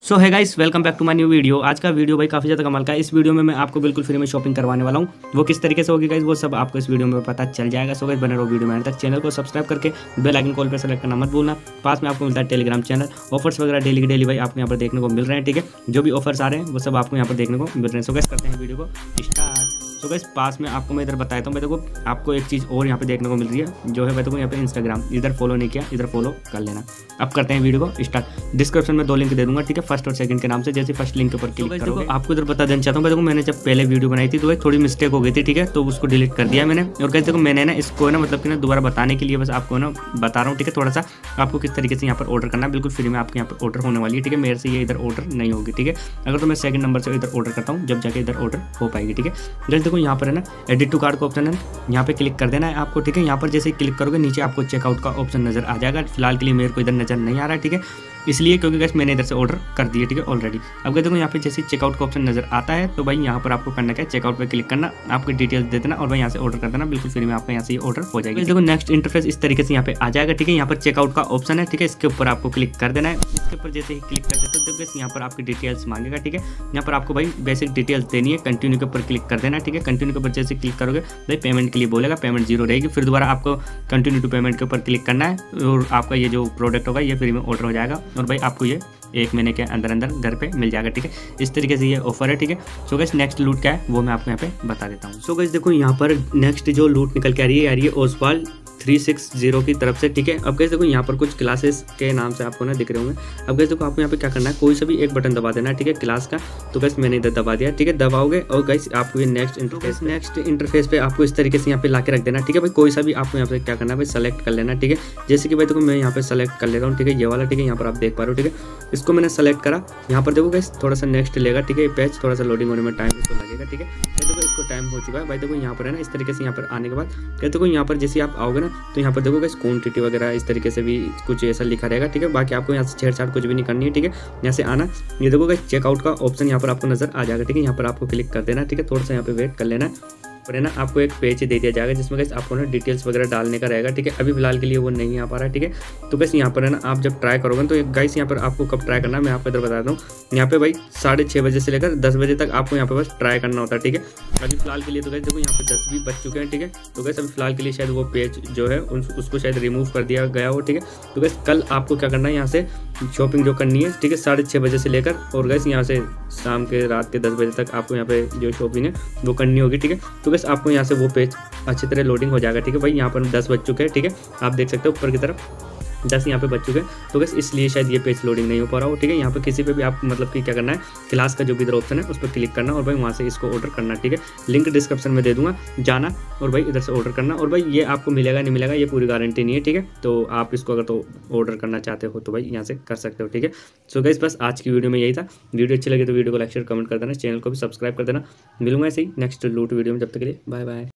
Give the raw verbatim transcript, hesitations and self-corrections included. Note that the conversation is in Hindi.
So hi guys, welcome back to my new video. आज का वीडियो भाई काफ़ी ज़्यादा कमाल का है। इस वीडियो में मैं आपको बिल्कुल फ्री में शॉपिंग करवाने वाला हूँ। वो किस तरीके से होगी गाइस, वो सब आपको इस वीडियो में पता चल जाएगा। सो गाइस बने रहो वीडियो में अंत तक। चैनल को सब्सक्राइब करके बेल आइकन कॉल पर सेलेक्ट करना मत भूलना। पास में आपको मिलता है टेलीग्राम चैनल, ऑफर्स वगैरह डेली की डेली भाई आपको यहाँ पर देखने को मिल रहे हैं। ठीक है, जो भी ऑफर्स आ रहे हैं वो सब आपको यहाँ पर देखने को मिल रहे हैं। सो गाइस करते हैं वीडियो को स्टार्ट। तो गाइस पास में आपको मैं इधर बताया था, मैं देखो आपको एक चीज़ और यहाँ पे देखने को मिल रही है, जो है मैं देखो यहाँ पे इंस्टाग्राम, इधर फॉलो नहीं किया, इधर फॉलो कर लेना। अब करते हैं वीडियो को स्टार्ट। डिस्क्रिप्शन में दो लिंक दे दूंगा, ठीक है, फर्स्ट और सेकंड के नाम से। जैसे फर्स्ट लिंक के ऊपर क्लिक तो करोगे, आपको इधर बता देना चाहता हूँ, देखो मैंने जब पहले वीडियो बनाई थी तो भाई थोड़ी मिस्टेक हो गई थी, ठीक है, तो उसको डिलीट कर दिया मैंने। और गाइस देखो मैंने ना इसको ना मतलब कि ना दोबारा बताने के लिए बस आपको ना बता रहा हूँ, ठीक है, थोड़ा सा आपको किस तरीके से यहाँ पर ऑर्डर करना है। बिल्कुल फ्री में आपके यहाँ पर ऑर्डर होने वाली है, ठीक है, मेरे से ये इधर ऑर्डर नहीं होगी, ठीक है। अगर तो मैं सेकंड नंबर से इधर ऑर्डर करता हूँ, जब जाके इधर ऑर्डर हो पाएगी, ठीक है। गाइस देखो यहाँ पर है ना एडिट टू कार्ट का ऑप्शन है, यहाँ पे क्लिक कर देना है आपको, ठीक है। यहाँ पर जैसे क्लिक करोगे नीचे आपको चेकआउट का ऑप्शन नजर आ जाएगा। फिलहाल के लिए मेरे को इधर नजर नहीं आ रहा है, ठीक है, इसलिए क्योंकि गाइस मैंने इधर से ऑर्डर कर दिया, ठीक है, ऑलरेडी। अब देखो यहाँ पे जैसे चेकआउट का ऑप्शन नजर आता है तो भाई यहाँ पर आपको करना क्या है, चेकआउट पे क्लिक करना, आपकी डिटेल्स दे देना और भाई यहाँ से ऑर्डर कर देना। बिल्कुल फ्री में आपका यहाँ से ऑर्डर हो जाएगी। देखो नेक्स्ट इंटरफेस इस तरीके से यहाँ पे आ जाएगा, ठीक है। यहाँ पर चेकआउट का ऑप्शन है, ठीक है, इसके ऊपर आपको क्लिक कर देना है। इसके ऊपर जैसे ही क्लिक करते तो देखो यहाँ पर आपकी डिटेल्स मांगेगा, ठीक है। यहाँ पर आपको भाई बेसिक डिटेल्स देनी है, कंटिन्यू के ऊपर क्लिक कर देना, ठीक है। कंटिन्यू के ऊपर जैसे क्लिक करोगे भाई पेमेंट के लिए बोलेगा, पेमेंट जीरो रहेगी, फिर दोबारा आपको कंटिन्यू टू पेमेंट के ऊपर क्लिक करना है और आपका ये जो प्रोडक्ट होगा ये फ्री में ऑर्डर हो जाएगा और भाई आपको ये एक महीने के अंदर अंदर घर पे मिल जाएगा, ठीक है। इस तरीके से ये ऑफर है, ठीक है। सो गाइस नेक्स्ट लूट क्या है वो मैं आपको यहाँ पे बता देता हूँ। सो गाइस देखो यहाँ पर नेक्स्ट जो लूट निकल के आ रही है, आ रही है ओसवाल थ्री सिक्स जीरो की तरफ से, ठीक है। अब गाइस देखो यहाँ पर कुछ क्लासेस के नाम से आपको ना दिख रहे होंगे। अब गाइस देखो आपको यहाँ पे क्या करना है, कोई सा भी एक बटन दबा देना है, ठीक है, क्लास का। तो गाइस मैंने इधर दबा दिया, ठीक है, दबाओगे और गाइस आपको ये नेक्स्ट इंटरफेस नेक्स्ट इंटरफेस पे आपको इस तरीके से यहाँ पे ला के रख देना, ठीक है। भाई कोई सा भी आपको यहाँ पे क्या करना है भाई सेलेक्ट कर लेना, ठीक है। जैसे कि भाई देखो मैं यहाँ पे सेलेक्ट कर ले रहा हूँ, ठीक है, ये वाला, ठीक है, यहाँ पर आप देख पा रहे हो, ठीक है। इसको मैंने सेलेक्ट करा, यहाँ पर देखो गाइस थोड़ा सा नेक्स्ट लेगा, ठीक है, पेज थोड़ा सा लोडिंग होने में टाइम इसको लगेगा, ठीक है। देखो इसको टाइम हो चुका है भाई। देखो यहाँ पर है ना इस तरीके से यहाँ पर आने के बाद क्या देखो यहाँ पर जैसे आप आओगे ना तो यहाँ पर देखो गाइस क्वांटिटी वगैरह इस तरीके से भी कुछ ऐसा लिखा रहेगा, ठीक है। बाकी आपको यहाँ से छेड़छाड़ कुछ भी नहीं करनी है, ठीक है। यहाँ से आना, ये देखो गाइस चेकआउट का ऑप्शन यहाँ पर आपको नजर आ जाएगा, ठीक है। यहाँ पर आपको क्लिक कर देना, ठीक है, थोड़ा सा यहाँ पे वेट कर लेना और है ना आपको एक पेज दे दिया जाएगा जिसमें गाइस आपको ना डिटेल्स वगैरह डालने का रहेगा, ठीक है। अभी फिलहाल के लिए वो नहीं आ पा रहा है, ठीक है। तो गाइस यहाँ पर है ना आप जब ट्राई करोगे तो गाइस यहाँ पर आपको कब ट्राई करना है मैं आपको इधर बता दूँ। यहाँ पे भाई साढ़े छः बजे से लेकर दस बजे तक आपको यहाँ पे बस ट्राई करना होता है, ठीक है। अभी फिलहाल के लिए तो गाइस देखो यहाँ पे दस भी बज चुके हैं, ठीक है। तो गाइस अभी फिलहाल के लिए शायद वो पेज जो है उसको शायद रिमूव कर दिया गया हो, ठीक है। तो गाइस कल आपको क्या करना है, यहाँ से शॉपिंग जो करनी है, ठीक है, साढ़े छः बजे से लेकर और गाइस यहाँ से शाम के रात के दस बजे तक आपको यहाँ पे जो शॉपिंग है वो करनी होगी, ठीक है। तो गाइस आपको यहाँ से वो पेज अच्छी तरह लोडिंग हो जाएगा, ठीक है। भाई यहाँ पर दस बज चुके हैं, ठीक है, आप देख सकते हो ऊपर की तरफ दस यहाँ पे बच चुके हैं। तो बस इसलिए शायद ये पेज लोडिंग नहीं हो पा रहा हो, ठीक है। यहाँ पे किसी पे भी आप मतलब कि क्या करना है, क्लास का जो भी इधर ऑप्शन है उस पर क्लिक करना और भाई वहाँ से इसको ऑर्डर करना, ठीक है। लिंक डिस्क्रिप्शन में दे दूंगा, जाना और भाई इधर से ऑर्डर करना और भाई ये आपको मिलेगा नहीं मिलेगा ये पूरी गारंटी नहीं है, ठीक है। तो आप इसको अगर तो ऑर्डर करना चाहते हो तो भाई यहाँ से कर सकते हो, ठीक है। सो गाइस बस आज की वीडियो में यही था। वीडियो अच्छी लगी तो वीडियो को लाइक शेयर कमेंट कर देना, चैनल को भी सब्सक्राइब कर देना। मिलूंगा ऐसे ही नेक्स्ट लूट वीडियो में, जब तक के लिए बाय बाय।